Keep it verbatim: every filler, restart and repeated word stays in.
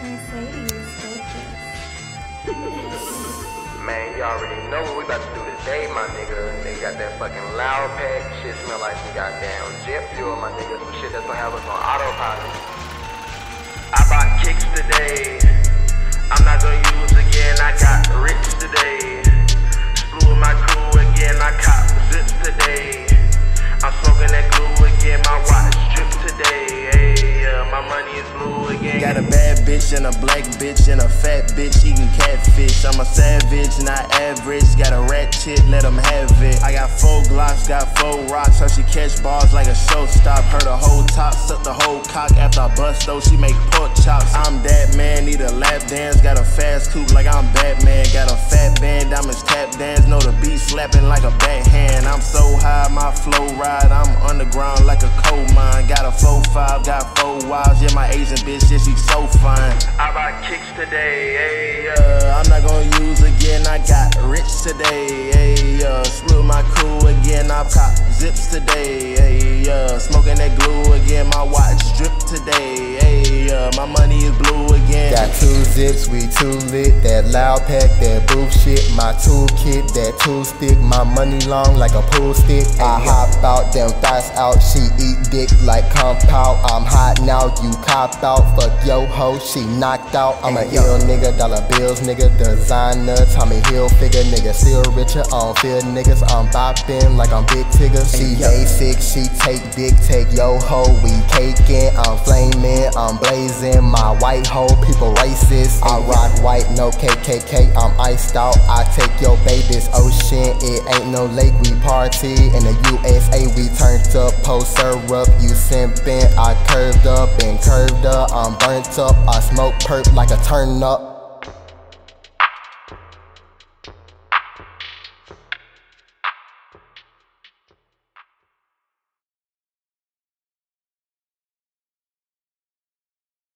Mercedes, Man, you already know what we about to do today, my nigga. They got that fucking loud pack. Shit smell like some goddamn jet fuel, my nigga. Some shit that's gonna have us on autopilot. I bought kicks today. I'm not gonna use again. I got rich today. Flew with my crew again. I caught zips today. I'm smoking that glue again. My watch dripped today. Hey, yeah, my money is blue again. Got a bad bitch and a black bitch and a fat bitch eating catfish. I'm a savage, not average. Got a ratchet, let them have it. I got four glocks, got four rocks. How she catch balls like a showstop. Her the whole top, suck the whole cock. After I bust though, she make pork chops. I'm that man, need a lap dance. Got a fast coupe like I'm Batman. Got a fat band, diamonds tap dance. Know the beat slapping like a backhand. I'm so high, my flow ride. I'm underground like a coal mine. Got a four five, got four wives. Yeah, my Asian bitch, yeah, she so fine. I bought kicks today, hey, yeah. Uh, I'm not gonna use again. I got rich today, hey, uh, split my crew again. I pop zips today, hey, uh, smoking that glue again. My watch drip today, hey, uh, my money is blue again. Got two zips, we too lit. That loud pack, that booth shit. My toolkit, that tool stick. My money long like a pool stick. I hop out, them thighs out. She eat dick like compound. I'm hot now, you copped out. Fuck yo ho, she knocked out. I'm a ill nigga, dollar bills nigga, designer, Tommy Hilfiger nigga, still richer. I don't feel niggas, I'm bopping like I'm Big Tigger. She basic, she take dick, take yo ho. We caking, I'm flaming, I'm blazing. My white hoe, people racist. I rock white, no K K K, I'm iced out. I take your baby's ocean, it ain't no lake. We party in the U S A, we turned up, post syrup. You simping, I curved up and curved up. I'm burnt up, I smoke perp like a turn up.